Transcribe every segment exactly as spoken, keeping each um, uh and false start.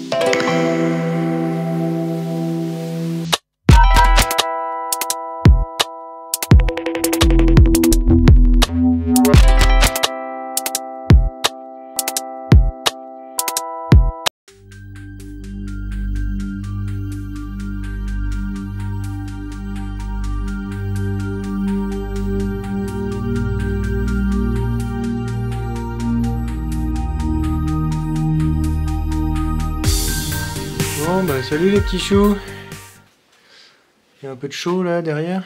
Bon bah salut les petits choux. Il y a un peu de chaud là derrière.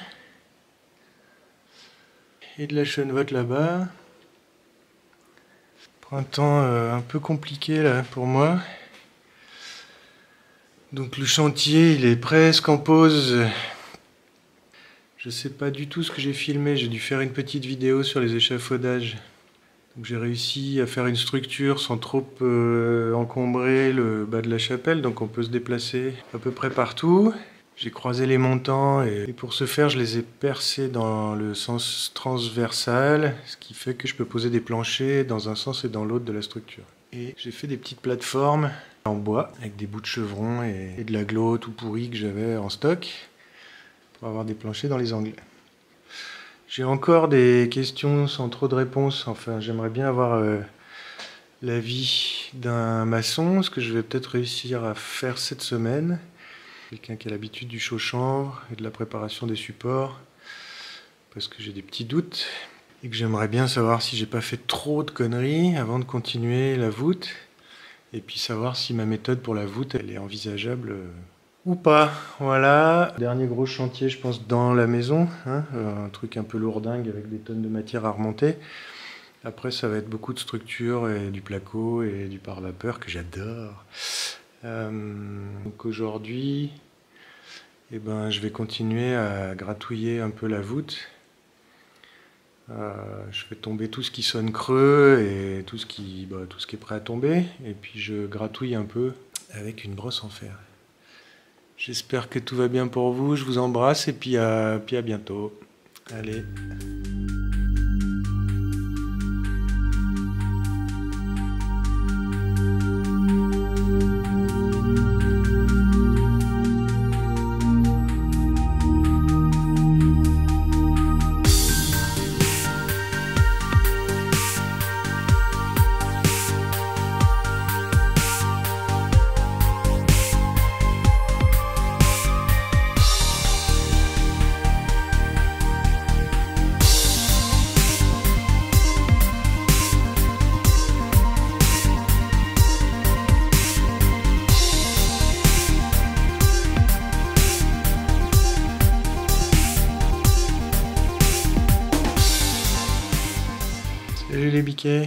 Et de la chenevotte là-bas. Printemps euh, un peu compliqué là pour moi. Donc le chantier il est presque en pause. Je sais pas du tout ce que j'ai filmé, j'ai dû faire une petite vidéo sur les échafaudages. Donc j'ai réussi à faire une structure sans trop euh, encombrer le bas de la chapelle, donc on peut se déplacer à peu près partout. J'ai croisé les montants et, et pour ce faire je les ai percés dans le sens transversal, ce qui fait que je peux poser des planchers dans un sens et dans l'autre de la structure. Et j'ai fait des petites plateformes en bois avec des bouts de chevron et, et de la glo tout pourri que j'avais en stock pour avoir des planchers dans les angles. J'ai encore des questions sans trop de réponses. Enfin, j'aimerais bien avoir euh, l'avis d'un maçon, ce que je vais peut-être réussir à faire cette semaine. Quelqu'un qui a l'habitude du chaud-chanvre et de la préparation des supports, parce que j'ai des petits doutes. Et que j'aimerais bien savoir si j'ai pas fait trop de conneries avant de continuer la voûte. Et puis savoir si ma méthode pour la voûte, elle est envisageable euh, ou pas. Voilà, dernier gros chantier je pense dans la maison, hein, un truc un peu lourdingue avec des tonnes de matière à remonter. Après ça va être beaucoup de structure et du placo et du pare-vapeur que j'adore. Euh, donc aujourd'hui, eh ben, je vais continuer à gratouiller un peu la voûte. Euh, je fais tomber tout ce qui sonne creux et tout ce qui, bah, tout ce qui est prêt à tomber. Et puis je gratouille un peu avec une brosse en fer. J'espère que tout va bien pour vous, je vous embrasse et puis à, puis à bientôt. Allez. Salut les biquets.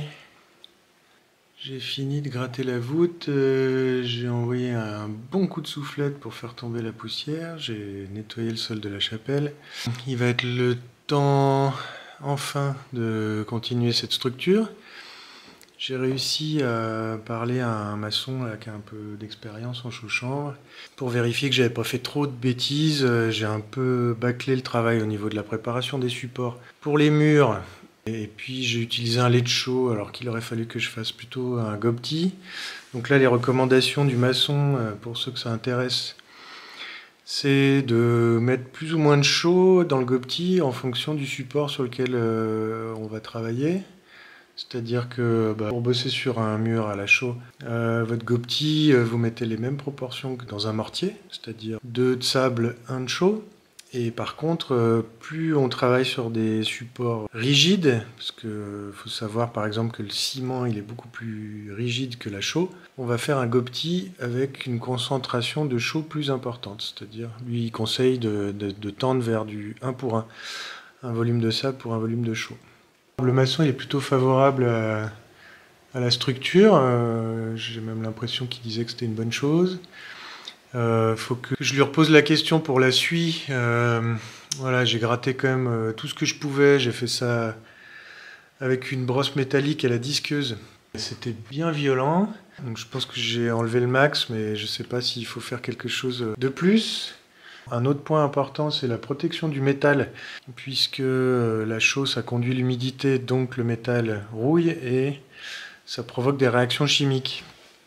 J'ai fini de gratter la voûte, euh, j'ai envoyé un bon coup de soufflette pour faire tomber la poussière, j'ai nettoyé le sol de la chapelle. Il va être le temps enfin de continuer cette structure. J'ai réussi à parler à un maçon là, qui a un peu d'expérience en chaud-chanvre pour vérifier que j'avais pas fait trop de bêtises. J'ai un peu bâclé le travail au niveau de la préparation des supports pour les murs. Et puis j'ai utilisé un lait de chaux alors qu'il aurait fallu que je fasse plutôt un gobti. Donc là les recommandations du maçon, pour ceux que ça intéresse, c'est de mettre plus ou moins de chaux dans le gobti en fonction du support sur lequel euh, on va travailler. C'est-à-dire que bah, pour bosser sur un mur à la chaux, euh, votre gobti, euh, vous mettez les mêmes proportions que dans un mortier, c'est-à-dire deux de sable, un de chaux. Et par contre, euh, plus on travaille sur des supports rigides, parce qu'il faut savoir par exemple que le ciment il est beaucoup plus rigide que la chaux, on va faire un gobti avec une concentration de chaux plus importante. C'est-à-dire, lui il conseille de, de, de tendre vers du un pour un, un volume de sable pour un volume de chaux. Le maçon il est plutôt favorable à, à la structure, euh, j'ai même l'impression qu'il disait que c'était une bonne chose. Euh, faut que je lui repose la question pour la suite. Euh, voilà, j'ai gratté quand même euh, tout ce que je pouvais. J'ai fait ça avec une brosse métallique à la disqueuse. C'était bien violent. Donc je pense que j'ai enlevé le max, mais je ne sais pas s'il faut faire quelque chose de plus. Un autre point important, c'est la protection du métal, puisque euh, la chaux, ça conduit l'humidité, donc le métal rouille et ça provoque des réactions chimiques.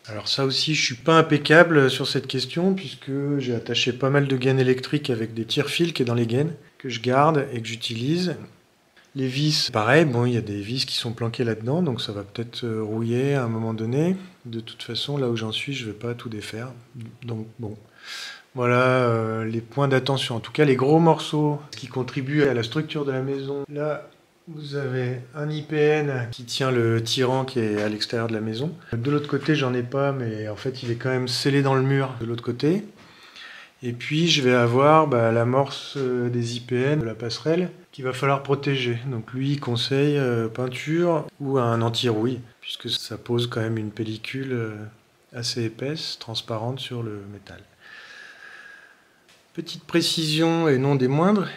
Alors ça aussi, je suis pas impeccable sur cette question puisque j'ai attaché pas mal de gaines électriques avec des tire-fils qui est dans les gaines que je garde et que j'utilise. Les vis, pareil, bon, il y a des vis qui sont planquées là-dedans, donc ça va peut-être rouiller à un moment donné. De toute façon, là où j'en suis, je vais pas tout défaire. Donc bon, voilà euh, les points d'attention. En tout cas, les gros morceaux qui contribuent à la structure de la maison. Là, vous avez un I P N qui tient le tirant qui est à l'extérieur de la maison. De l'autre côté, j'en ai pas, mais en fait, il est quand même scellé dans le mur de l'autre côté. Et puis, je vais avoir bah, l'amorce des I P N de la passerelle qu'il va falloir protéger. Donc lui, il conseille euh, peinture ou un anti-rouille, puisque ça pose quand même une pellicule euh, assez épaisse, transparente sur le métal. Petite précision et non des moindres.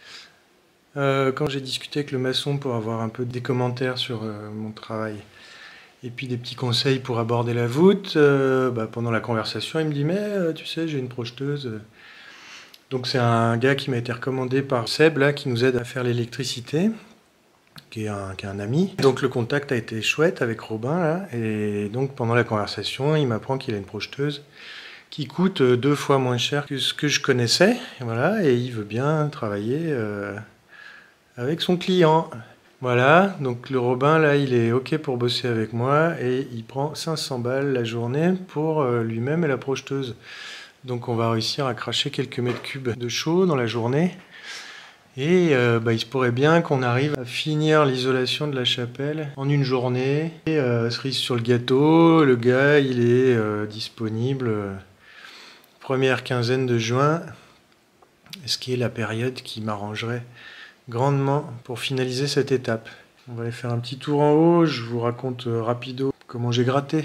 Euh, quand j'ai discuté avec le maçon pour avoir un peu des commentaires sur euh, mon travail et puis des petits conseils pour aborder la voûte, euh, bah, pendant la conversation, il me dit « mais euh, tu sais, j'ai une projeteuse ». Donc c'est un gars qui m'a été recommandé par Seb, là, qui nous aide à faire l'électricité, qui est un, qui est un ami. Donc le contact a été chouette avec Robin, là, et donc pendant la conversation, il m'apprend qu'il a une projeteuse qui coûte deux fois moins cher que ce que je connaissais, et voilà, et il veut bien travailler euh, avec son client. Voilà, donc le Robin, là, il est OK pour bosser avec moi, et il prend cinq cents balles la journée pour euh, lui-même et la projeteuse. Donc on va réussir à cracher quelques mètres cubes de chaud dans la journée. Et euh, bah, il se pourrait bien qu'on arrive à finir l'isolation de la chapelle en une journée. Et euh, cerise sur le gâteau, le gars il est euh, disponible euh, première quinzaine de juin, ce qui est la période qui m'arrangerait grandement pour finaliser cette étape. On va aller faire un petit tour en haut, je vous raconte euh, rapido comment j'ai gratté.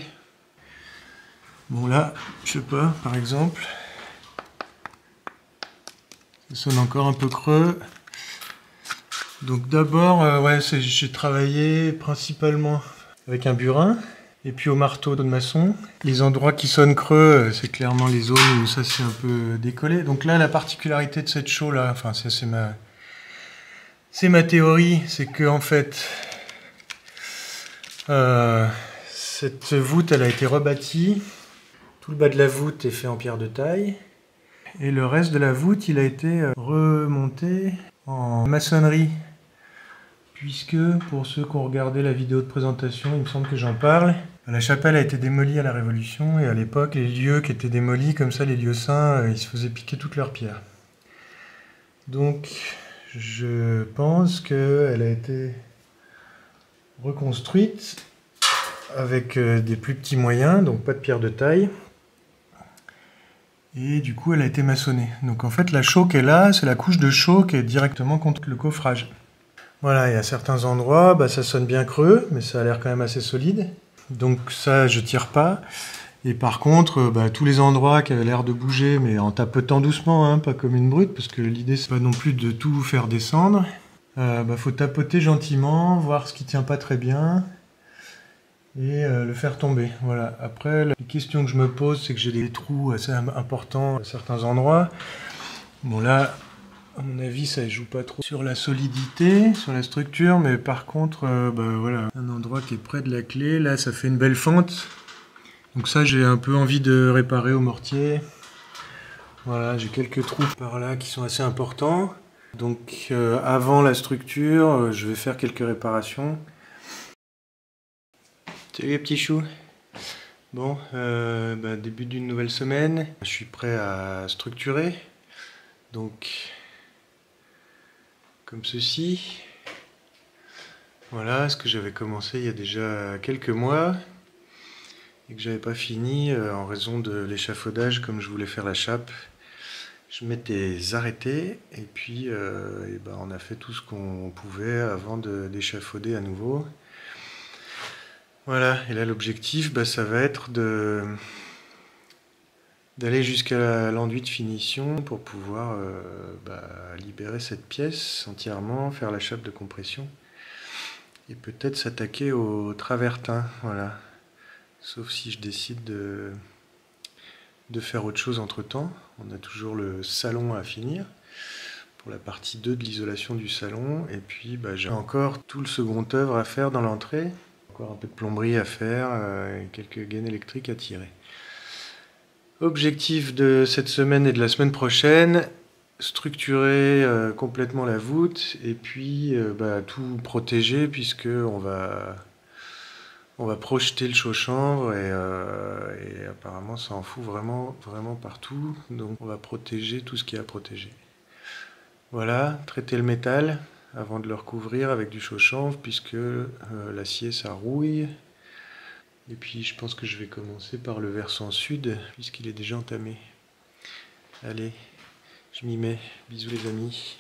Bon là, je sais pas, par exemple, ça sonne encore un peu creux. Donc d'abord, euh, ouais, j'ai travaillé principalement avec un burin et puis au marteau de maçon. Les endroits qui sonnent creux, c'est clairement les zones où ça s'est un peu décollé. Donc là, la particularité de cette chaux là, enfin c'est ma, c'est ma théorie, c'est que en fait, euh, cette voûte, elle a été rebâtie. Tout le bas de la voûte est fait en pierre de taille. Et le reste de la voûte, il a été remonté en maçonnerie. Puisque, pour ceux qui ont regardé la vidéo de présentation, il me semble que j'en parle, la chapelle a été démolie à la Révolution, et à l'époque, les lieux qui étaient démolis, comme ça, les lieux saints, ils se faisaient piquer toutes leurs pierres. Donc, je pense qu'elle a été reconstruite avec des plus petits moyens, donc pas de pierre de taille. Et du coup, elle a été maçonnée. Donc en fait, la chaux qui est là, c'est la couche de chaux qui est directement contre le coffrage. Voilà, et à certains endroits, bah, ça sonne bien creux, mais ça a l'air quand même assez solide. Donc ça, je tire pas. Et par contre, bah, tous les endroits qui avaient l'air de bouger, mais en tapotant doucement, hein, pas comme une brute, parce que l'idée, c'est pas non plus de tout faire descendre. Euh, bah, faut tapoter gentiment, voir ce qui tient pas très bien. Et euh, le faire tomber. Voilà. Après, la question que je me pose, c'est que j'ai des trous assez importants à certains endroits. Bon là, à mon avis, ça ne joue pas trop sur la solidité, sur la structure, mais par contre, euh, bah, voilà, un endroit qui est près de la clé, là, ça fait une belle fente. Donc ça, j'ai un peu envie de réparer au mortier. Voilà, j'ai quelques trous par là qui sont assez importants. Donc euh, avant la structure, euh, je vais faire quelques réparations. Salut les petits choux. Bon, euh, bah, début d'une nouvelle semaine. Je suis prêt à structurer. Donc, comme ceci. Voilà ce que j'avais commencé il y a déjà quelques mois. Et que j'avais pas fini euh, en raison de l'échafaudage comme je voulais faire la chape. Je m'étais arrêté et puis euh, et bah, on a fait tout ce qu'on pouvait avant d'échafauder à nouveau. Voilà, et là l'objectif, bah, ça va être de d'aller jusqu'à l'enduit de finition pour pouvoir euh, bah, libérer cette pièce entièrement, faire la chape de compression et peut-être s'attaquer au travertin, voilà. Sauf si je décide de, de faire autre chose entre temps. On a toujours le salon à finir pour la partie deux de l'isolation du salon et puis bah, j'ai encore tout le second œuvre à faire dans l'entrée. Encore un peu de plomberie à faire euh, et quelques gaines électriques à tirer. Objectif de cette semaine et de la semaine prochaine, structurer euh, complètement la voûte et puis euh, bah, tout protéger puisque on va, on va projeter le chaud-chanvre et, euh, et apparemment ça en fout vraiment, vraiment partout. Donc on va protéger tout ce qu'il y a à protéger. Voilà, traiter le métal avant de le recouvrir avec du chaud-chanvre puisque euh, l'acier ça rouille. Et puis je pense que je vais commencer par le versant sud puisqu'il est déjà entamé. Allez, je m'y mets. Bisous les amis.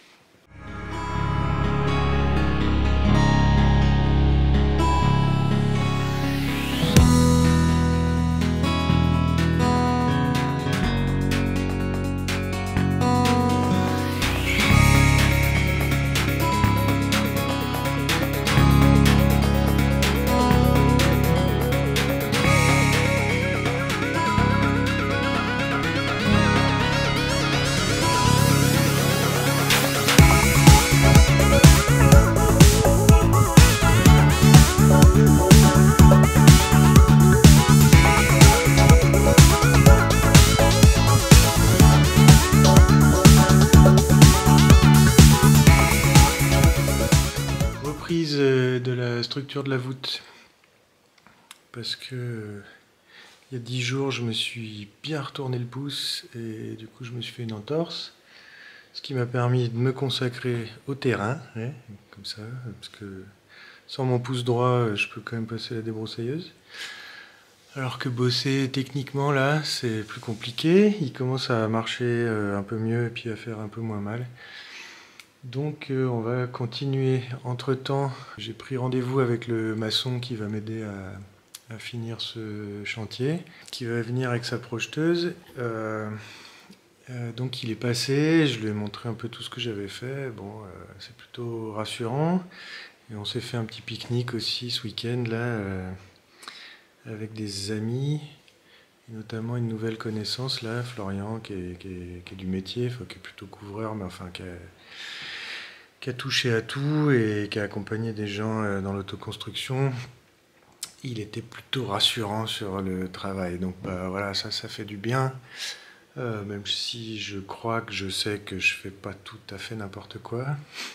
Reprise de la structure de la voûte parce que euh, il y a dix jours je me suis bien retourné le pouce et du coup je me suis fait une entorse, ce qui m'a permis de me consacrer au terrain, ouais, comme ça, parce que sans mon pouce droit je peux quand même passer la débroussailleuse, alors que bosser techniquement là c'est plus compliqué. Il commence à marcher euh, un peu mieux et puis à faire un peu moins mal. Donc euh, on va continuer. Entre temps, j'ai pris rendez-vous avec le maçon qui va m'aider à, à finir ce chantier, qui va venir avec sa projeteuse. Euh, euh, donc il est passé, je lui ai montré un peu tout ce que j'avais fait. Bon, euh, c'est plutôt rassurant. Et on s'est fait un petit pique-nique aussi ce week-end là, euh, avec des amis, et notamment une nouvelle connaissance là, Florian, qui est, qui est, qui est du métier, enfin, qui est plutôt couvreur, mais enfin qui a, qui a touché à tout et qui a accompagné des gens dans l'autoconstruction. Il était plutôt rassurant sur le travail. Donc bah, voilà, ça, ça fait du bien. Euh, même si je crois que je sais que je fais pas tout à fait n'importe quoi.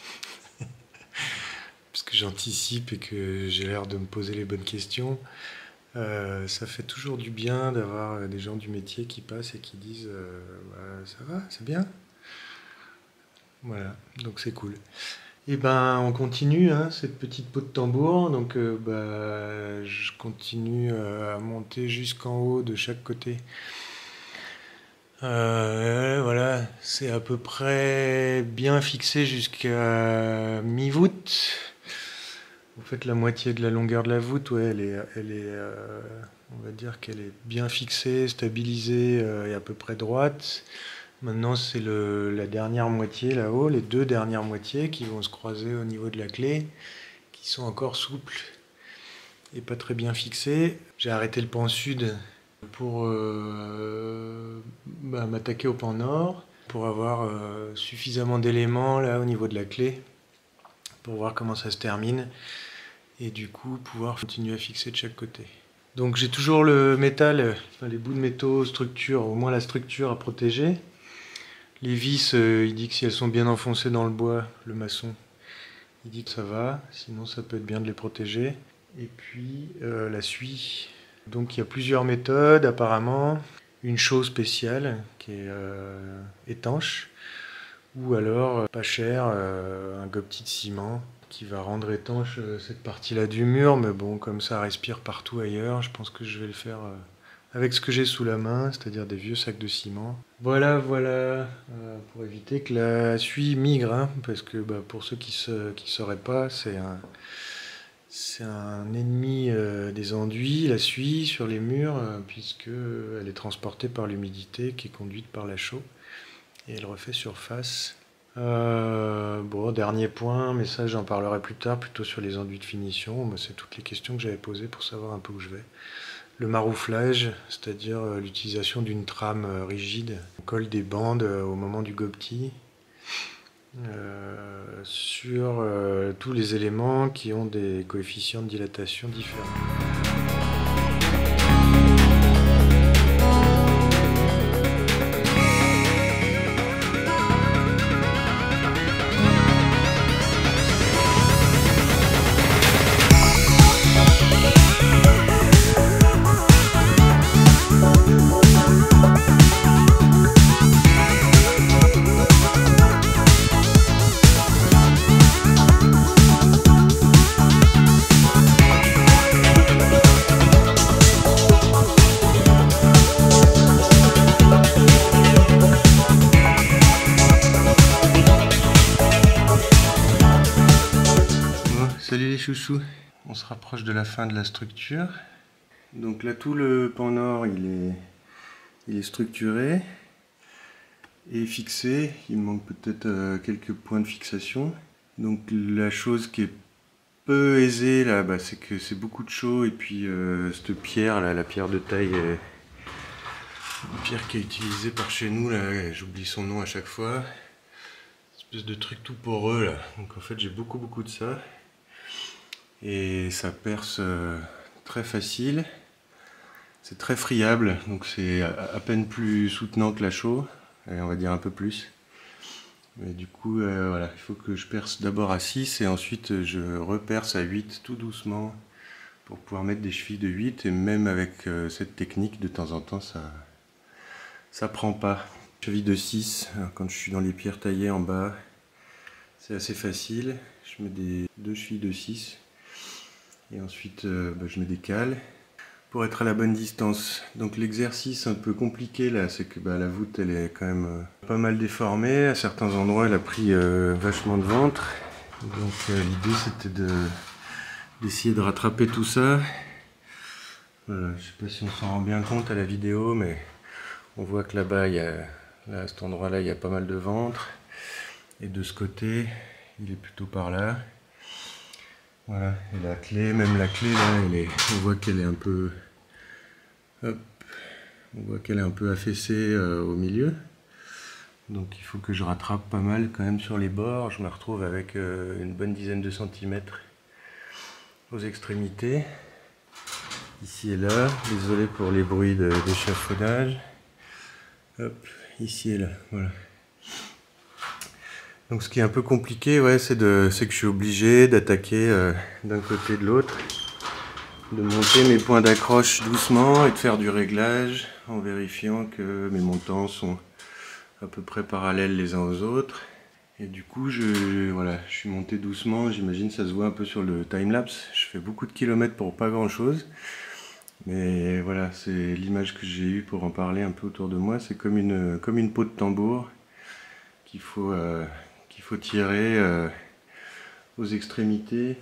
Parce que j'anticipe et que j'ai l'air de me poser les bonnes questions. Euh, ça fait toujours du bien d'avoir des gens du métier qui passent et qui disent euh, bah, ça va, c'est bien. Voilà, donc c'est cool. Et ben on continue hein, cette petite peau de tambour. Donc euh, bah, je continue euh, à monter jusqu'en haut de chaque côté. Euh, voilà, c'est à peu près bien fixé jusqu'à mi-voûte. En fait, la moitié de la longueur de la voûte, ouais, elle est, elle est euh, on va dire qu'elle est bien fixée, stabilisée euh, et à peu près droite. Maintenant, c'est la dernière moitié là-haut, les deux dernières moitiés qui vont se croiser au niveau de la clé, qui sont encore souples et pas très bien fixées. J'ai arrêté le pan sud pour euh, bah, m'attaquer au pan nord, pour avoir euh, suffisamment d'éléments là au niveau de la clé, pour voir comment ça se termine, et du coup pouvoir continuer à fixer de chaque côté. Donc j'ai toujours le métal, enfin, les bouts de métaux, structure, au moins la structure à protéger. Les vis, euh, il dit que si elles sont bien enfoncées dans le bois, le maçon, il dit que ça va, sinon ça peut être bien de les protéger. Et puis euh, la suie. Donc il y a plusieurs méthodes apparemment. Une chaux spéciale qui est euh, étanche, ou alors, euh, pas cher, euh, un gobetit de ciment qui va rendre étanche euh, cette partie-là du mur, mais bon, comme ça respire partout ailleurs, je pense que je vais le faire euh, avec ce que j'ai sous la main, c'est-à-dire des vieux sacs de ciment. Voilà, voilà, euh, pour éviter que la suie migre, hein, parce que bah, pour ceux qui ne qui sauraient pas, c'est un, c'est un ennemi euh, des enduits, la suie sur les murs, euh, puisqu'elle est transportée par l'humidité qui est conduite par la chaux, et elle refait surface. Euh, bon, dernier point, mais ça j'en parlerai plus tard, plutôt sur les enduits de finition. Moi, c'est toutes les questions que j'avais posées pour savoir un peu où je vais. Le marouflage, c'est-à-dire euh, l'utilisation d'une trame euh, rigide. On colle des bandes euh, au moment du gobetit euh, sur euh, tous les éléments qui ont des coefficients de dilatation différents. Salut les chouchous, on se rapproche de la fin de la structure. Donc là tout le pan nord il est, il est structuré et fixé. Il me manque peut-être euh, quelques points de fixation. Donc la chose qui est peu aisée là, bah, c'est que c'est beaucoup de chaux et puis euh, cette pierre là, la pierre de taille, euh, une pierre qui est utilisée par chez nous là, j'oublie son nom à chaque fois. Une espèce de truc tout poreux là. Donc en fait j'ai beaucoup beaucoup de ça. Et ça perce euh, très facile, c'est très friable, donc c'est à, à peine plus soutenant que la chaux, et on va dire un peu plus. Mais du coup, euh, voilà, il faut que je perce d'abord à six et ensuite je reperce à huit tout doucement pour pouvoir mettre des chevilles de huit, et même avec euh, cette technique, de temps en temps, ça ça prend pas. Cheville de six, alors quand je suis dans les pierres taillées en bas, c'est assez facile, je mets des deux chevilles de six. Et ensuite, euh, bah, je mets des cales pour être à la bonne distance. Donc l'exercice un peu compliqué là, c'est que bah, la voûte elle est quand même euh, pas mal déformée. À certains endroits, elle a pris euh, vachement de ventre. Donc euh, l'idée c'était de d'essayer de rattraper tout ça. Voilà, je sais pas si on s'en rend bien compte à la vidéo, mais on voit que là-bas, il y a, là, à cet endroit-là, il y a pas mal de ventre. Et de ce côté, il est plutôt par là. Voilà, et la clé, même la clé là, elle est, on voit qu'elle est un peu, hop, on voit qu'elle est un peu affaissée euh, au milieu. Donc il faut que je rattrape pas mal quand même sur les bords. Je me retrouve avec euh, une bonne dizaine de centimètres aux extrémités, ici et là. Désolé pour les bruits d'échafaudage. Hop, ici et là, voilà. Donc ce qui est un peu compliqué, ouais, c'est que je suis obligé d'attaquer euh, d'un côté et de l'autre, de monter mes points d'accroche doucement et de faire du réglage en vérifiant que mes montants sont à peu près parallèles les uns aux autres. Et du coup, je, voilà, je suis monté doucement, j'imagine ça se voit un peu sur le timelapse. Je fais beaucoup de kilomètres pour pas grand chose. Mais voilà, c'est l'image que j'ai eue pour en parler un peu autour de moi. C'est comme une, comme une peau de tambour qu'il faut... Euh, qu'il faut tirer euh, aux extrémités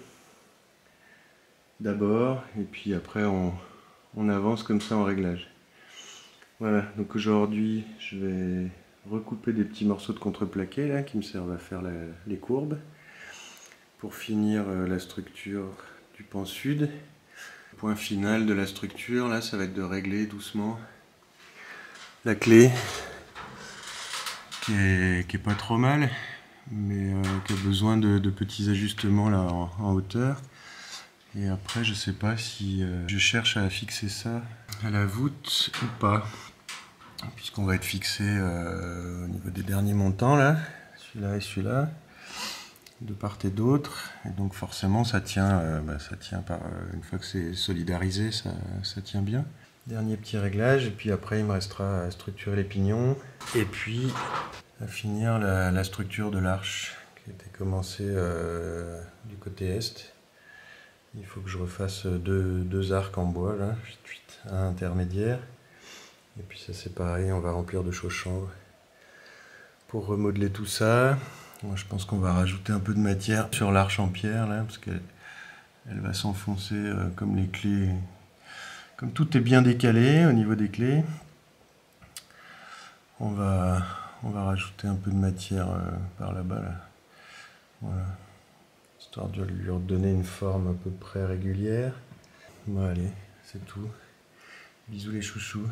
d'abord, et puis après on, on avance comme ça en réglage. Voilà, donc aujourd'hui je vais recouper des petits morceaux de contreplaqué là qui me servent à faire la, les courbes pour finir euh, la structure du pan sud. Le point final de la structure là, ça va être de régler doucement la clé qui est, qui est pas trop mal, mais euh, qui a besoin de, de petits ajustements là en, en hauteur. Et après je sais pas si euh, je cherche à fixer ça à la voûte ou pas, puisqu'on va être fixé euh, au niveau des derniers montants là, celui-là et celui-là, de part et d'autre, et donc forcément ça tient, euh, bah, ça tient par, euh, une fois que c'est solidarisé, ça, ça tient bien. Dernier petit réglage, et puis après il me restera à structurer les pignons, et puis à finir la, la structure de l'arche qui a été commencée euh, du côté est. Il faut que je refasse deux, deux arcs en bois là, un intermédiaire, et puis ça c'est pareil, on va remplir de chaux chanvre pour remodeler tout ça. Moi je pense qu'on va rajouter un peu de matière sur l'arche en pierre là, parce qu'elle elle va s'enfoncer euh, comme les clés, comme tout est bien décalé au niveau des clés. On va On va rajouter un peu de matière euh, par là-bas, là. Voilà. Histoire de lui redonner une forme à peu près régulière. Bon allez, c'est tout. Bisous les chouchous.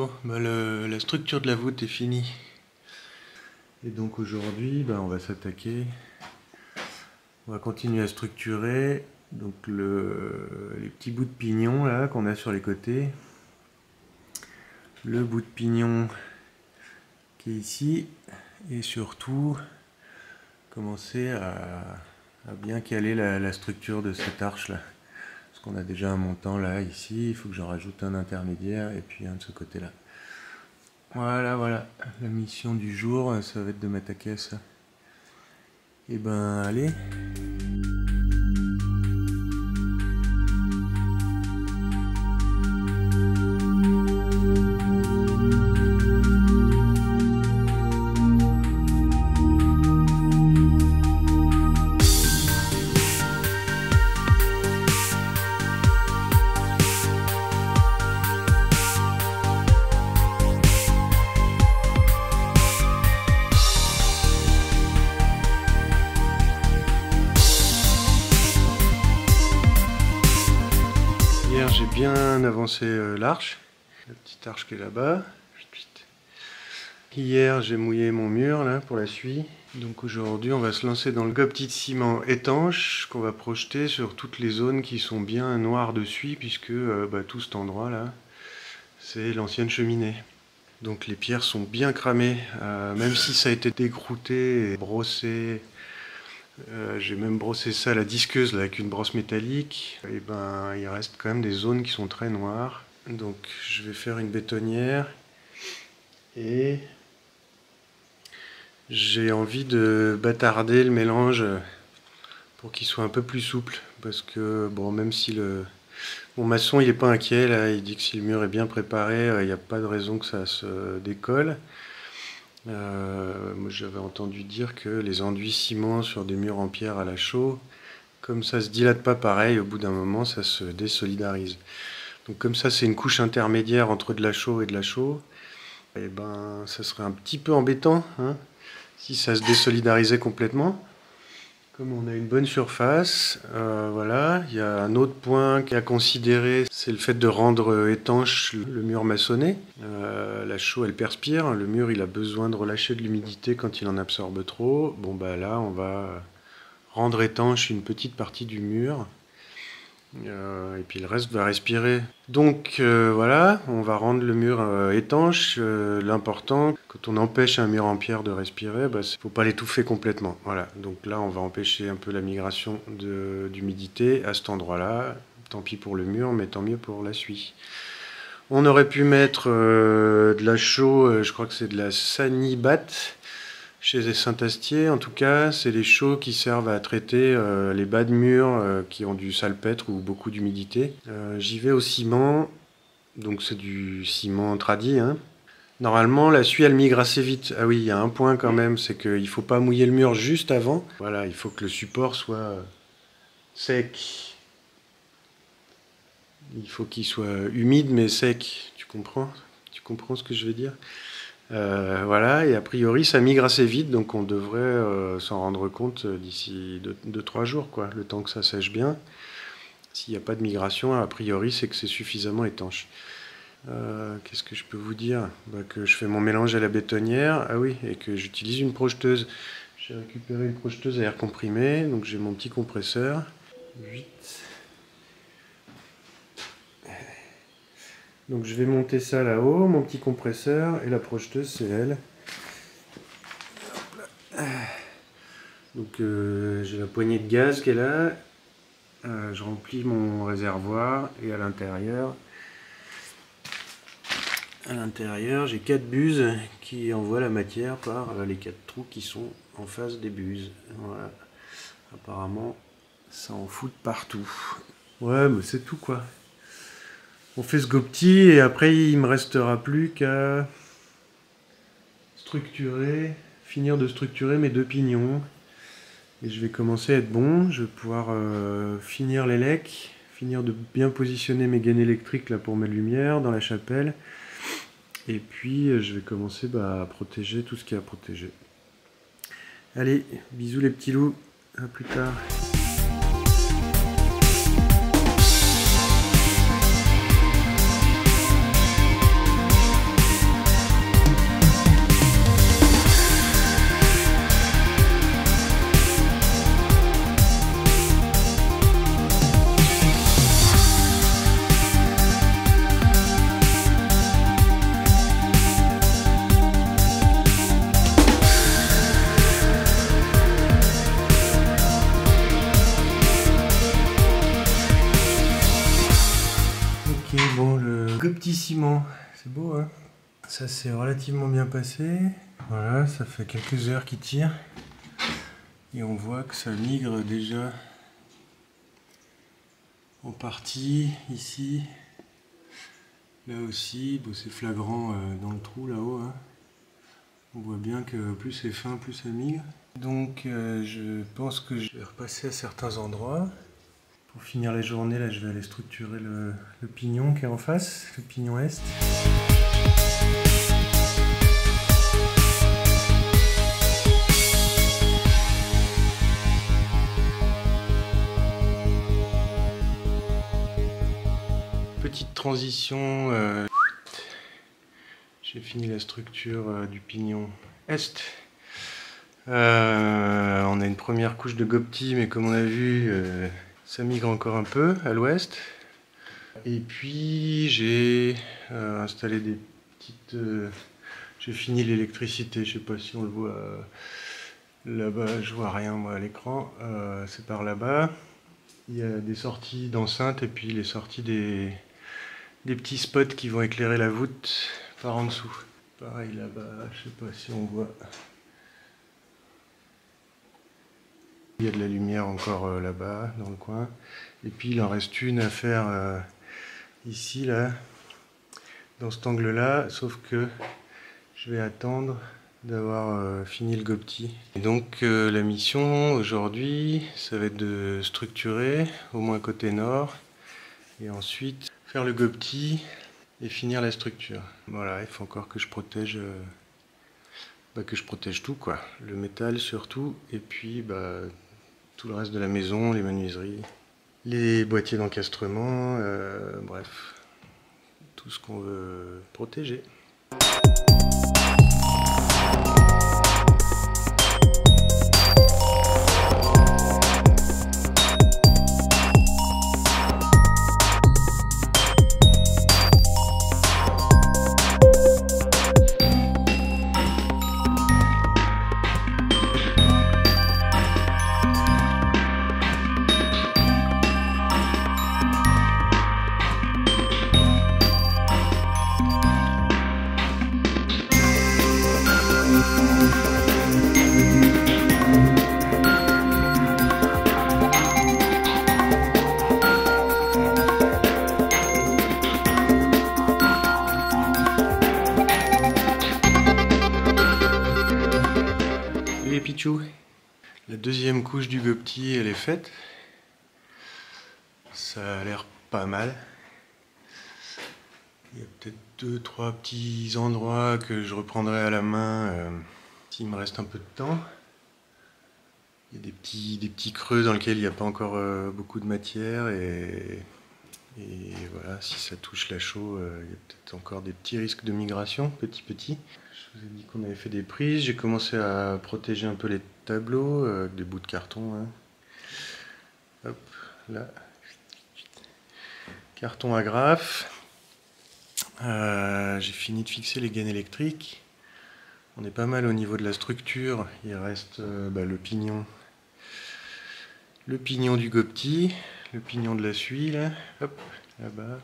Bon, bah le, la structure de la voûte est finie. Et donc aujourd'hui, bah on va s'attaquer. On va continuer à structurer donc le, les petits bouts de pignon là qu'on a sur les côtés. Le bout de pignon qui est ici. Et surtout, commencer à, à bien caler la, la structure de cette arche là. Parce qu'on a déjà un montant là, ici. Il faut que j'en rajoute un intermédiaire et puis un de ce côté là. Voilà, voilà, la mission du jour, ça va être de m'attaquer à ça. Et ben, allez. Hier j'ai bien avancé euh, l'arche, la petite arche qui est là-bas. Hier j'ai mouillé mon mur là pour la suie. Donc aujourd'hui on va se lancer dans le gobetit de ciment étanche qu'on va projeter sur toutes les zones qui sont bien noires de suie, puisque euh, bah, tout cet endroit là c'est l'ancienne cheminée. Donc les pierres sont bien cramées, euh, même si ça a été décrouté et brossé. Euh, j'ai même brossé ça à la disqueuse là, avec une brosse métallique. Et ben il reste quand même des zones qui sont très noires. Donc je vais faire une bétonnière et j'ai envie de bâtarder le mélange pour qu'il soit un peu plus souple, parce que bon, même si le mon maçon il est pas inquiet là, il dit que si le mur est bien préparé, il n'y a pas de raison que ça se décolle. Euh, moi j'avais entendu dire que les enduits ciment sur des murs en pierre à la chaux, comme ça se dilate pas pareil, au bout d'un moment ça se désolidarise. Donc comme ça c'est une couche intermédiaire entre de la chaux et de la chaux, et ben ça serait un petit peu embêtant hein, si ça se désolidarisait complètement. Comme on a une bonne surface, euh, voilà, il y a un autre point à considérer, c'est le fait de rendre étanche le mur maçonné. Euh, la chaux elle perspire, le mur il a besoin de relâcher de l'humidité quand il en absorbe trop. Bon bah là on va rendre étanche une petite partie du mur. Euh, et puis le reste va respirer. Donc euh, voilà, on va rendre le mur euh, étanche. Euh, L'important, quand on empêche un mur en pierre de respirer, bah, faut pas l'étouffer complètement. Voilà, donc là on va empêcher un peu la migration d'humidité à cet endroit-là. Tant pis pour le mur, mais tant mieux pour la suie. On aurait pu mettre euh, de la chaux, euh, je crois que c'est de la Sanibat. Chez Saint-Astier, en tout cas, c'est les chaux qui servent à traiter euh, les bas de murs euh, qui ont du salpêtre ou beaucoup d'humidité. Euh, J'y vais au ciment, donc c'est du ciment tradi. Hein. Normalement, la suie, elle migre assez vite. Ah oui, il y a un point quand même, c'est qu'il ne faut pas mouiller le mur juste avant. Voilà, il faut que le support soit euh, sec. Il faut qu'il soit humide mais sec. Tu comprends? Tu comprends ce que je veux dire? Euh, voilà, et a priori ça migre assez vite, donc on devrait euh, s'en rendre compte d'ici deux trois jours, quoi, le temps que ça sèche bien. S'il n'y a pas de migration, a priori c'est que c'est suffisamment étanche. Euh, Qu'est-ce que je peux vous dire? Bah, que je fais mon mélange à la bétonnière, ah oui, et que j'utilise une projeteuse. J'ai récupéré une projeteuse à air comprimé, donc j'ai mon petit compresseur. huit. Donc je vais monter ça là-haut, mon petit compresseur, et la projeteuse c'est elle. Donc euh, j'ai la poignée de gaz qui est là, euh, je remplis mon réservoir, et à l'intérieur, à l'intérieur j'ai quatre buses qui envoient la matière par euh, les quatre trous qui sont en face des buses. Voilà. Apparemment ça en fout de partout. Ouais, mais c'est tout quoi. On fait ce gobetit et après il me restera plus qu'à structurer, finir de structurer mes deux pignons. Et je vais commencer à être bon, je vais pouvoir euh, finir les lecs, finir de bien positionner mes gaines électriques là pour mes lumières dans la chapelle. Et puis je vais commencer bah, à protéger tout ce qu'il y a à protéger. Allez, bisous les petits loups, à plus tard. petit ciment. C'est beau, hein? Ça s'est relativement bien passé. Voilà, ça fait quelques heures qu'il tire. Et on voit que ça migre déjà en partie ici. Là aussi, bon, c'est flagrant euh, dans le trou là-haut. Hein. On voit bien que plus c'est fin, plus ça migre. Donc euh, je pense que je vais repasser à certains endroits. Pour finir la journée, là je vais aller structurer le, le pignon qui est en face, le pignon est. Petite transition, euh, j'ai fini la structure euh, du pignon est. Euh, on a une première couche de gopti, mais comme on a vu, euh, ça migre encore un peu à l'ouest. Et puis j'ai euh, installé des petites... Euh, j'ai fini l'électricité, je sais pas si on le voit euh, là-bas, je vois rien moi à l'écran, euh, c'est par là-bas. Il y a des sorties d'enceinte et puis les sorties des, des petits spots qui vont éclairer la voûte par en dessous. Pareil là-bas, je sais pas si on voit. Il y a de la lumière encore euh, là-bas, dans le coin. Et puis il en reste une à faire euh, ici, là, dans cet angle-là, sauf que je vais attendre d'avoir euh, fini le gopti. Et donc euh, la mission aujourd'hui, ça va être de structurer, au moins côté nord, et ensuite faire le gopti et finir la structure. Voilà, il faut encore que je protège... Euh, bah, que je protège tout, quoi. Le métal surtout, et puis... Bah, tout le reste de la maison, les menuiseries, les boîtiers d'encastrement, euh, bref, tout ce qu'on veut protéger. Les pichous. La deuxième couche du gopti, elle est faite. Ça a l'air pas mal. Il y a peut-être deux, trois petits endroits que je reprendrai à la main euh, s'il me reste un peu de temps. Il y a des petits, des petits creux dans lesquels il n'y a pas encore euh, beaucoup de matière et, et voilà, si ça touche la chaux, euh, il y a peut-être encore des petits risques de migration, petit petit. Je vous ai dit qu'on avait fait des prises, j'ai commencé à protéger un peu les tableaux euh, avec des bouts de carton. Hein. Hop, là. Carton agrafe. Euh, j'ai fini de fixer les gaines électriques. On est pas mal au niveau de la structure. Il reste euh, bah, le pignon. Le pignon du gopti, le pignon de la suie, là. Hop, là-bas.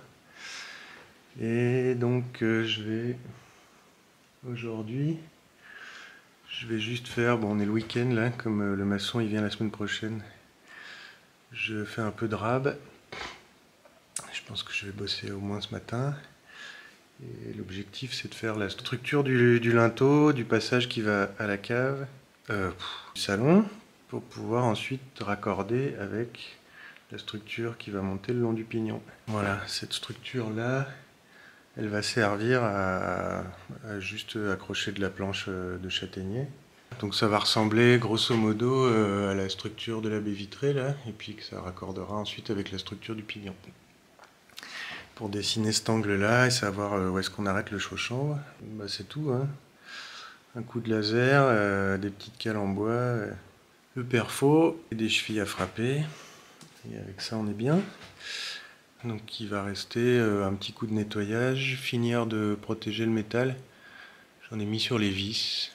Et donc euh, je vais... Aujourd'hui, je vais juste faire, bon on est le week-end là, comme euh, le maçon il vient la semaine prochaine, je fais un peu de rab. Je pense que je vais bosser au moins ce matin. Et l'objectif c'est de faire la structure du, du linteau, du passage qui va à la cave, euh, du salon, pour pouvoir ensuite raccorder avec la structure qui va monter le long du pignon. Voilà, cette structure là, elle va servir à, à juste accrocher de la planche de châtaignier. Donc ça va ressembler grosso modo à la structure de la baie vitrée là, et puis que ça raccordera ensuite avec la structure du pignon. Pour dessiner cet angle là et savoir où est-ce qu'on arrête le chaud-chambre, bah c'est tout. Hein. Un coup de laser, euh, des petites cales en bois, euh, le perfo et des chevilles à frapper. Et avec ça on est bien. Donc il va rester un petit coup de nettoyage, finir de protéger le métal. J'en ai mis sur les vis,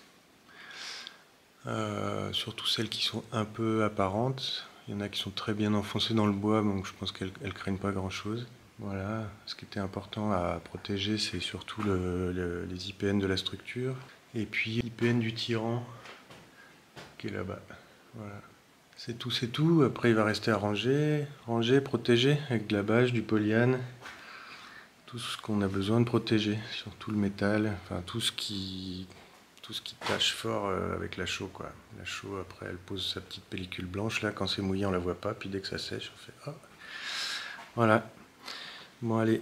euh, surtout celles qui sont un peu apparentes. Il y en a qui sont très bien enfoncées dans le bois, donc je pense qu'elles ne craignent pas grand chose. Voilà, ce qui était important à protéger, c'est surtout le, le, les I P N de la structure. Et puis l'I P N du tyran, qui est là-bas. Voilà. C'est tout, c'est tout. Après, il va rester à ranger, ranger, protéger, avec de la bâche, du polyane. Tout ce qu'on a besoin de protéger, surtout le métal, enfin tout ce qui, tout ce qui tâche fort euh, avec la chaux, quoi. La chaux, après, elle pose sa petite pellicule blanche, là, quand c'est mouillé, on la voit pas, puis dès que ça sèche, on fait « oh !» Voilà. Bon, allez.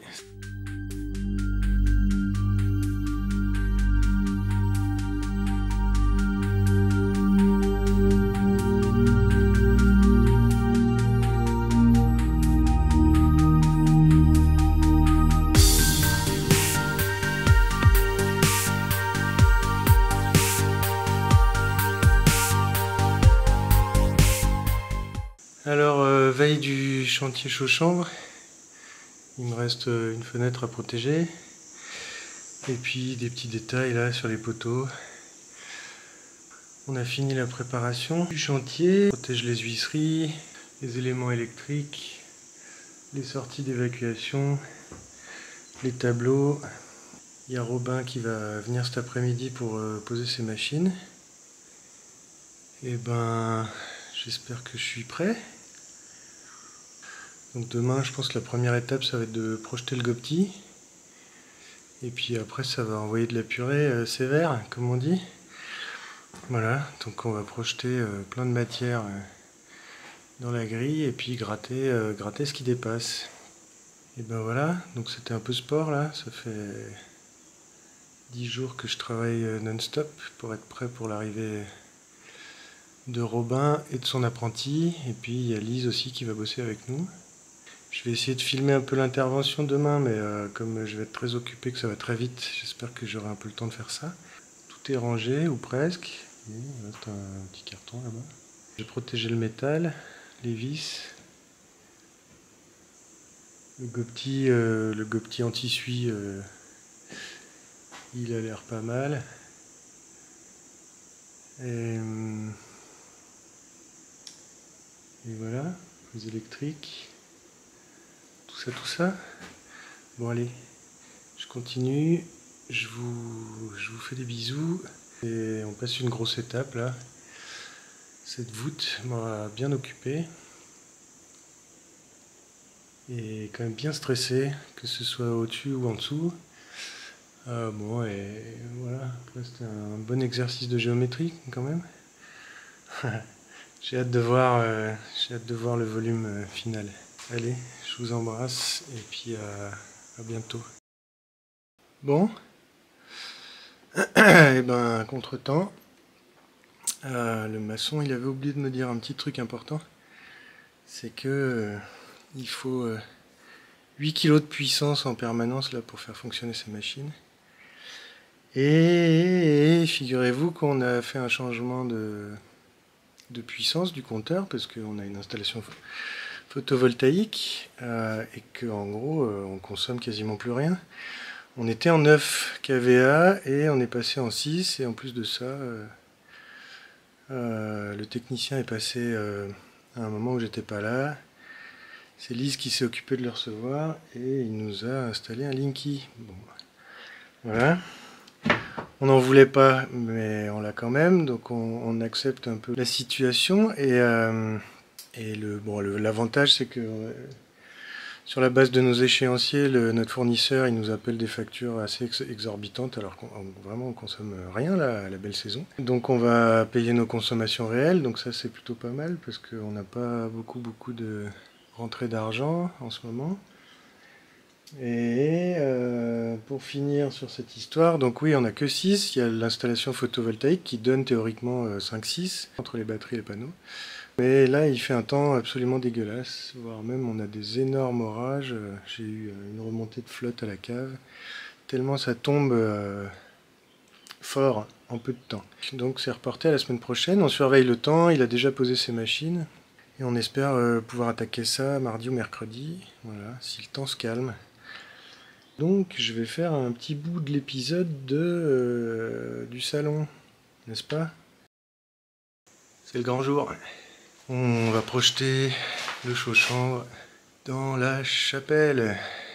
Alors, euh, veille du chantier chaud-chambre, il me reste une fenêtre à protéger, et puis des petits détails là sur les poteaux. On a fini la préparation du chantier, on protège les huisseries, les éléments électriques, les sorties d'évacuation, les tableaux. Il y a Robin qui va venir cet après-midi pour euh, poser ses machines. Et ben, j'espère que je suis prêt. Donc demain, je pense que la première étape, ça va être de projeter le gopti. Et puis après, ça va envoyer de la purée euh, sévère, comme on dit. Voilà, donc on va projeter euh, plein de matière euh, dans la grille et puis gratter, euh, gratter ce qui dépasse. Et ben voilà, donc c'était un peu sport là, ça fait dix jours que je travaille euh, non-stop pour être prêt pour l'arrivée de Robin et de son apprenti. Et puis il y a Lise aussi qui va bosser avec nous. Je vais essayer de filmer un peu l'intervention demain, mais euh, comme je vais être très occupé, que ça va très vite, j'espère que j'aurai un peu le temps de faire ça. Tout est rangé, ou presque. Il reste un petit carton là-bas. J'ai protégé le métal, les vis. Le gopti, euh, le gopti anti-suie, euh, il a l'air pas mal. Et, euh, et voilà, les électriques. Tout ça, tout ça. Bon allez, je continue, je vous, je vous fais des bisous. Et on passe une grosse étape là. Cette voûte m'a bien occupé. Et quand même bien stressé, que ce soit au-dessus ou en dessous. Euh, bon, et voilà, après c'était un bon exercice de géométrie quand même. J'ai hâte de voir, euh, j'ai hâte de voir le volume euh, final. Allez, je vous embrasse et puis euh, à bientôt. Bon, et ben contre-temps, euh, le maçon il avait oublié de me dire un petit truc important, c'est que euh, il faut euh, huit kilos de puissance en permanence là pour faire fonctionner ces machines. Et, et figurez-vous qu'on a fait un changement de, de puissance du compteur parce qu'on a une installation photovoltaïque euh, et qu'en gros euh, on consomme quasiment plus rien. On était en neuf K V A et on est passé en six, et en plus de ça euh, euh, le technicien est passé euh, à un moment où j'étais pas là. C'est Lise qui s'est occupée de le recevoir et il nous a installé un Linky. Bon, voilà. On n'en voulait pas, mais on l'a quand même, donc on, on accepte un peu la situation. Et, euh, et le, bon, le, l'avantage, c'est que euh, sur la base de nos échéanciers, le, notre fournisseur, il nous appelle des factures assez ex exorbitantes, alors qu'on vraiment on consomme rien là, à la belle saison. Donc on va payer nos consommations réelles, donc ça c'est plutôt pas mal, parce qu'on n'a pas beaucoup beaucoup de rentrée d'argent en ce moment. Et euh, pour finir sur cette histoire, donc oui, on n'a que six. Il y a l'installation photovoltaïque qui donne théoriquement euh, cinq six entre les batteries et les panneaux. Mais là, il fait un temps absolument dégueulasse, voire même on a des énormes orages. J'ai eu une remontée de flotte à la cave, tellement ça tombe euh, fort en peu de temps. Donc c'est reporté à la semaine prochaine. On surveille le temps, il a déjà posé ses machines. Et on espère euh, pouvoir attaquer ça mardi ou mercredi, voilà, si le temps se calme. Donc je vais faire un petit bout de l'épisode de euh, du salon, n'est-ce pas? C'est le grand jour. On va projeter le chaud-chambre dans la chapelle.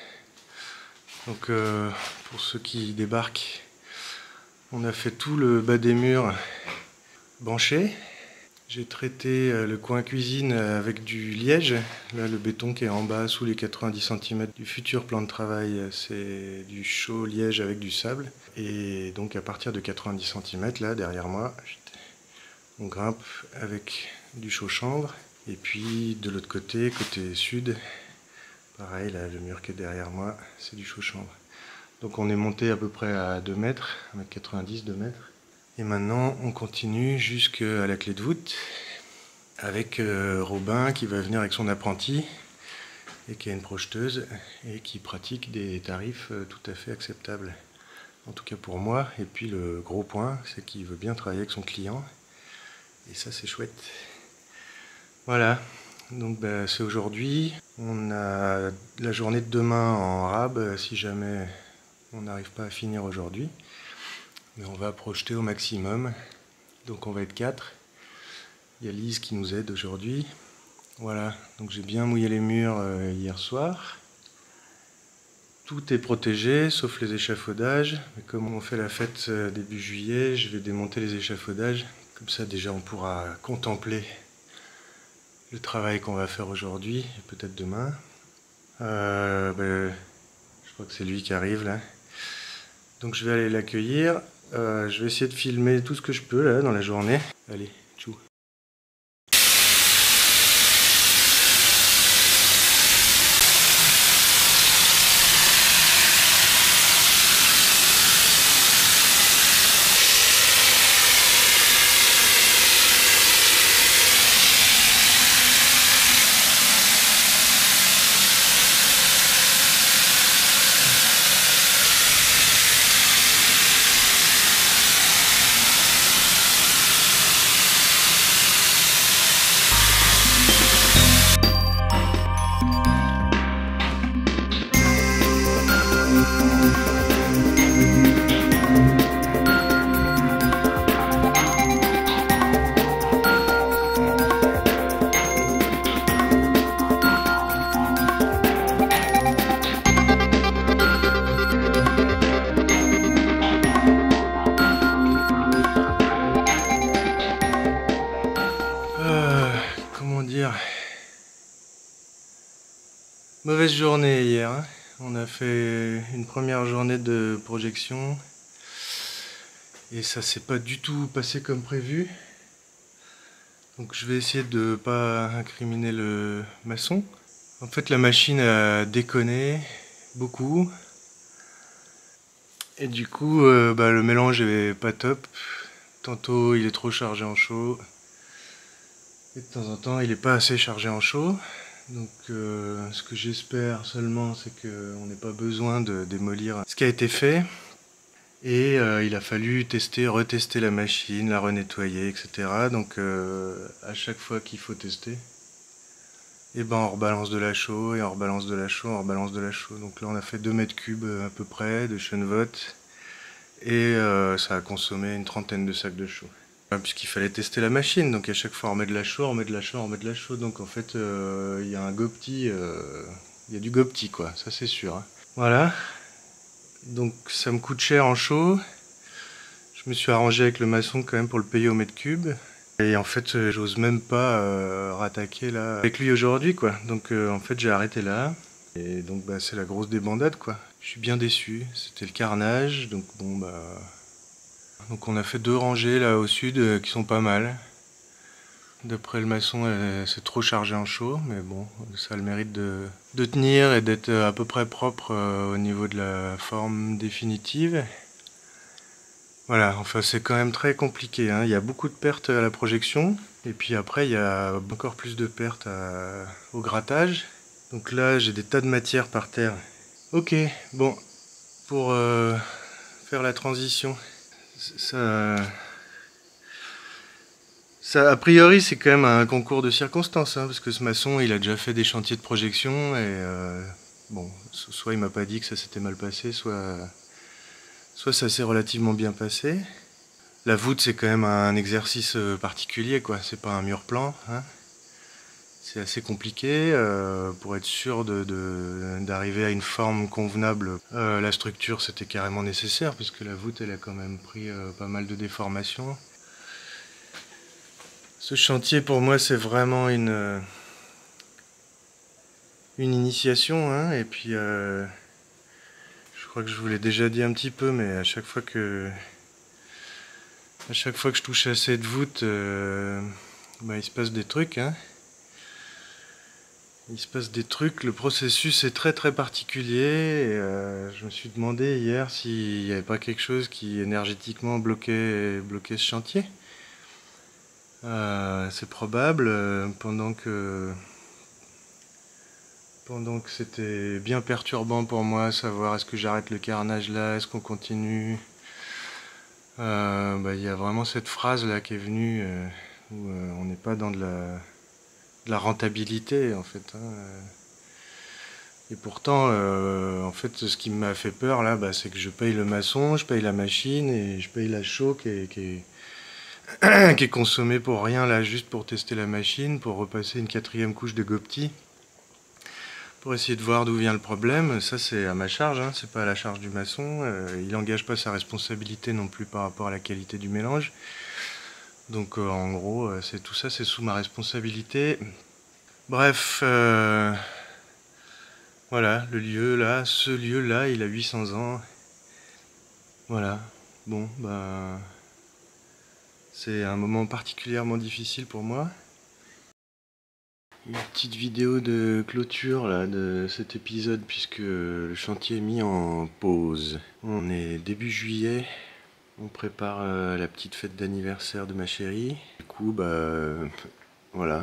Donc euh, pour ceux qui débarquent, on a fait tout le bas des murs banché. J'ai traité le coin cuisine avec du liège. Là, le béton qui est en bas, sous les quatre-vingt-dix centimètres du futur plan de travail, c'est du chaud liège avec du sable. Et donc à partir de quatre-vingt-dix centimètres, là, derrière moi, on grimpe avec du chaud chanvre. Et puis de l'autre côté, côté sud, pareil, là, le mur qui est derrière moi, c'est du chaud chanvre. Donc on est monté à peu près à deux mètres, un mètre quatre-vingt-dix, deux mètres. Et maintenant, on continue jusqu'à la clé de voûte avec euh, Robin qui va venir avec son apprenti et qui a une projeteuse et qui pratique des tarifs euh, tout à fait acceptables. En tout cas pour moi. Et puis le gros point, c'est qu'il veut bien travailler avec son client. Et ça, c'est chouette. Voilà. Donc bah, c'est aujourd'hui. On a la journée de demain en rab si jamais on n'arrive pas à finir aujourd'hui. Mais on va projeter au maximum, donc on va être quatre. Il y a Lise qui nous aide aujourd'hui. Voilà, donc j'ai bien mouillé les murs euh, hier soir. Tout est protégé, sauf les échafaudages. Mais comme on fait la fête euh, début juillet, je vais démonter les échafaudages. Comme ça déjà on pourra contempler le travail qu'on va faire aujourd'hui, et peut-être demain. Euh, ben, je crois que c'est lui qui arrive là. Donc je vais aller l'accueillir. Euh, je vais essayer de filmer tout ce que je peux là dans la journée. Allez, tchou. Mauvaise journée hier, hein. On a fait une première journée de projection et ça s'est pas du tout passé comme prévu. Donc je vais essayer de ne pas incriminer le maçon. En fait la machine a déconné beaucoup et du coup euh, bah, le mélange est pas top. Tantôt il est trop chargé en chaud et de temps en temps il est pas assez chargé en chaud. Donc euh, ce que j'espère seulement c'est qu'on n'ait pas besoin de démolir ce qui a été fait. Et euh, il a fallu tester, retester la machine, la renettoyer, et cetera. Donc euh, à chaque fois qu'il faut tester, et ben on rebalance de la chaux, et on rebalance de la chaux, on rebalance de la chaux. Donc là on a fait deux mètres cubes à peu près de Chenevot. Et euh, ça a consommé une trentaine de sacs de chaux. Puisqu'il fallait tester la machine, donc à chaque fois on remet de la chaux, on remet de la chaux, on remet de la chaux. Donc en fait il euh, y a un gopti, il euh, y a du gopti quoi, ça c'est sûr. Hein. Voilà, donc ça me coûte cher en chaux. Je me suis arrangé avec le maçon quand même pour le payer au mètre cube. Et en fait j'ose même pas euh, rattaquer là avec lui aujourd'hui quoi. Donc euh, en fait j'ai arrêté là. Et donc bah, c'est la grosse débandade quoi. Je suis bien déçu, c'était le carnage, donc bon bah... Donc on a fait deux rangées là au sud euh, qui sont pas mal. D'après le maçon, euh, c'est trop chargé en chaux, mais bon, ça a le mérite de, de tenir et d'être à peu près propre euh, au niveau de la forme définitive. Voilà, enfin c'est quand même très compliqué, hein. Il y a beaucoup de pertes à la projection, et puis après il y a encore plus de pertes à, au grattage. Donc là j'ai des tas de matière par terre. Ok, bon, pour euh, faire la transition. Ça, ça, a priori, c'est quand même un concours de circonstances, hein, parce que ce maçon, il a déjà fait des chantiers de projection, et euh, bon, soit il m'a pas dit que ça s'était mal passé, soit, soit ça s'est relativement bien passé. La voûte, c'est quand même un exercice particulier, quoi. C'est pas un mur plan, hein. C'est assez compliqué. Euh, pour être sûr de, de, d'arriver à une forme convenable, euh, la structure c'était carrément nécessaire puisque la voûte elle a quand même pris euh, pas mal de déformations. Ce chantier pour moi c'est vraiment une, une initiation, hein, et puis euh, je crois que je vous l'ai déjà dit un petit peu, mais à chaque fois que, à chaque fois que je touche à cette voûte, euh, bah, il se passe des trucs, hein. Il se passe des trucs, le processus est très très particulier. Et, euh, je me suis demandé hier s'il n'y avait pas quelque chose qui énergétiquement bloquait, bloquait ce chantier. Euh, c'est probable, euh, pendant que pendant que c'était bien perturbant pour moi, savoir est-ce que j'arrête le carnage là, est-ce qu'on continue. Euh, bah, y a vraiment cette phrase là qui est venue, euh, où euh, on n'est pas dans de la, de la rentabilité en fait, hein. Et pourtant, euh, en fait, ce qui m'a fait peur là, bah, c'est que je paye le maçon, je paye la machine et je paye la chaux qui est, qui est, qui est consommée pour rien là, juste pour tester la machine, pour repasser une quatrième couche de Gopti, pour essayer de voir d'où vient le problème. Ça, c'est à ma charge, hein, c'est pas à la charge du maçon. Euh, il n'engage pas sa responsabilité non plus par rapport à la qualité du mélange. Donc, euh, en gros, euh, c'est tout ça, c'est sous ma responsabilité. Bref. Euh, Voilà, le lieu là, ce lieu là, il a huit cents ans. Voilà, bon, ben, c'est un moment particulièrement difficile pour moi. Une petite vidéo de clôture là de cet épisode puisque le chantier est mis en pause. On est début juillet, on prépare euh, la petite fête d'anniversaire de ma chérie. Du coup, bah, euh, voilà,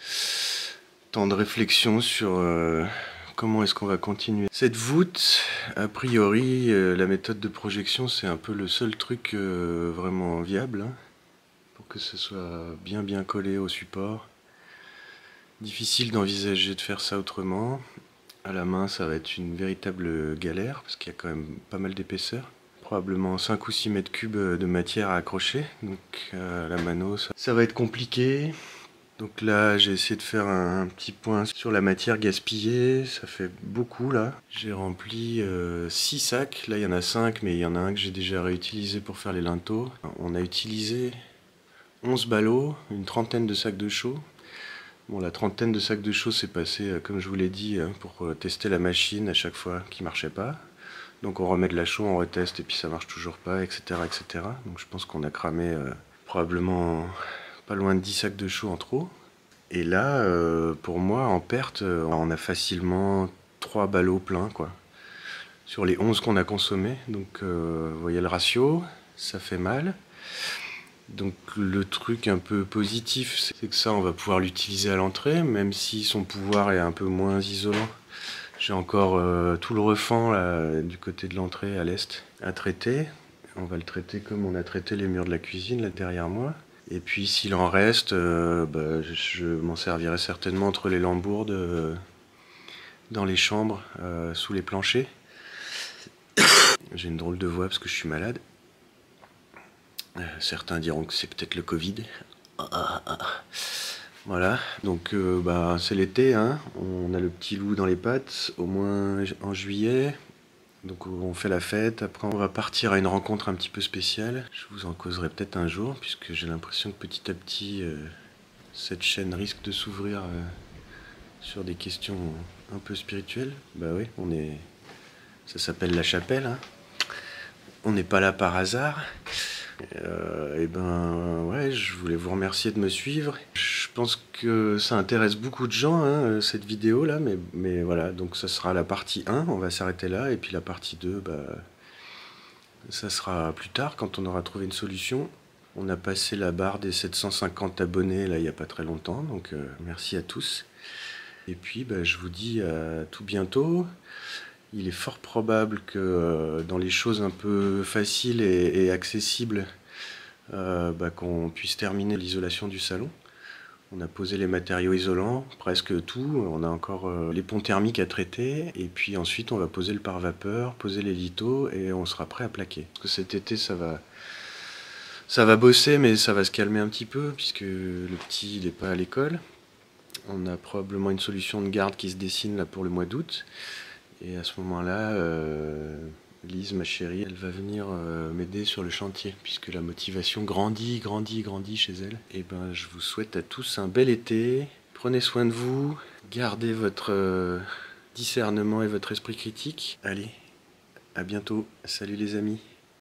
temps de réflexion sur... Euh, Comment est-ce qu'on va continuer cette voûte? A priori, euh, la méthode de projection, c'est un peu le seul truc euh, vraiment viable, hein, pour que ce soit bien bien collé au support. Difficile d'envisager de faire ça autrement. À la main, ça va être une véritable galère, parce qu'il y a quand même pas mal d'épaisseur. Probablement cinq ou six mètres cubes de matière à accrocher, donc euh, la mano, ça, ça va être compliqué. Donc là, j'ai essayé de faire un, un petit point sur la matière gaspillée, ça fait beaucoup là. J'ai rempli six sacs, là il y en a cinq, mais il y en a un que j'ai déjà réutilisé pour faire les linteaux. On a utilisé onze ballots, une trentaine de sacs de chaux. Bon, la trentaine de sacs de chaux, c'est passé, comme je vous l'ai dit, pour tester la machine à chaque fois qui marchait pas. Donc on remet de la chaux, on reteste et puis ça marche toujours pas, et cetera, et cetera. Donc je pense qu'on a cramé euh, probablement... pas loin de dix sacs de chaux en trop. Et là, euh, pour moi, en perte, on a facilement trois ballots pleins, quoi. Sur les onze qu'on a consommés. Donc, euh, vous voyez le ratio, ça fait mal. Donc, le truc un peu positif, c'est que ça, on va pouvoir l'utiliser à l'entrée, même si son pouvoir est un peu moins isolant. J'ai encore euh, tout le refend là, du côté de l'entrée à l'est à traiter. On va le traiter comme on a traité les murs de la cuisine là derrière moi. Et puis s'il en reste, euh, bah, je m'en servirai certainement entre les lambourdes, euh, dans les chambres, euh, sous les planchers. J'ai une drôle de voix parce que je suis malade. Euh, certains diront que c'est peut-être le Covid. Ah, ah, ah. Voilà, donc euh, bah, c'est l'été, hein. On a le petit loup dans les pattes, au moins en juillet. Donc on fait la fête, après on va partir à une rencontre un petit peu spéciale. Je vous en causerai peut-être un jour, puisque j'ai l'impression que petit à petit, euh, cette chaîne risque de s'ouvrir euh, sur des questions un peu spirituelles. Bah oui, on est... ça s'appelle la chapelle, hein. On n'est pas là par hasard. Euh, et ben ouais, je voulais vous remercier de me suivre. Je pense que ça intéresse beaucoup de gens, hein, cette vidéo là, mais, mais voilà, donc ça sera la partie un, on va s'arrêter là, et puis la partie deux, bah, ça sera plus tard quand on aura trouvé une solution. On a passé la barre des sept cent cinquante abonnés là il n'y a pas très longtemps, donc euh, merci à tous. Et puis bah, je vous dis à tout bientôt. Il est fort probable que euh, dans les choses un peu faciles et, et accessibles, euh, bah, qu'on puisse terminer l'isolation du salon. On a posé les matériaux isolants, presque tout. On a encore euh, les ponts thermiques à traiter. Et puis ensuite, on va poser le pare-vapeur, poser les lithos et on sera prêt à plaquer. Parce que cet été, ça va, ça va bosser, mais ça va se calmer un petit peu puisque le petit, il n'est pas à l'école. On a probablement une solution de garde qui se dessine là pour le mois d'août. Et à ce moment-là, euh, Lise, ma chérie, elle va venir euh, m'aider sur le chantier, puisque la motivation grandit, grandit, grandit chez elle. Et ben, je vous souhaite à tous un bel été. Prenez soin de vous, gardez votre euh, discernement et votre esprit critique. Allez, à bientôt. Salut les amis.